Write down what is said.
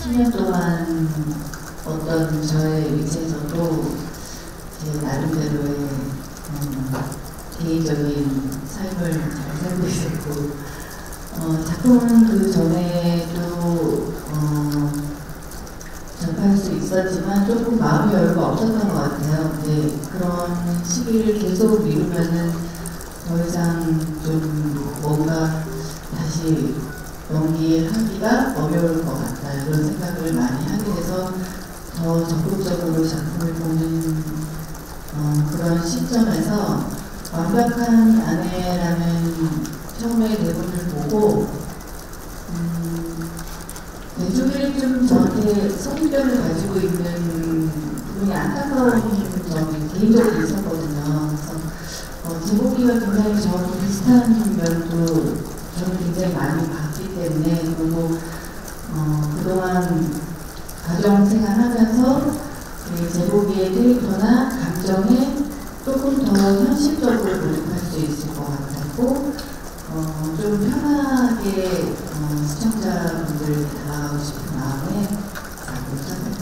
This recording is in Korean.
10년 동안 어떤 저의 위치에서도 제 나름대로의 개인적인 삶을 잘 살고 있었고, 작품은 그 전에도 접할 수 있었지만 조금 마음의 여유가 없었던 것 같아요. 근데 그런 시기를 계속 미루면은 더 이상 좀 뭔가 다시 연기하기가 어려울 것 같다, 이런 생각을 많이 하게 돼서 더 적극적으로 작품을 보는 그런 시점에서 완벽한 아내라는 처음에 대본을 보고 대중이 좀 저한테 성격을 가지고 있는 부분이 안타까운 점이 개인적으로 있었거든요. 그래서 제목이가 굉장히 저랑 비슷한 면도 저는 굉장히 많이 봤기 때문에, 그리고 그동안 가정생활하면서 제목이의 캐릭터나 감정에 조금 더 현실적으로 몰입할 수 있을 것 같았고, 좀 편하게 시청자분들에게 다가가고 싶은 마음에 작품을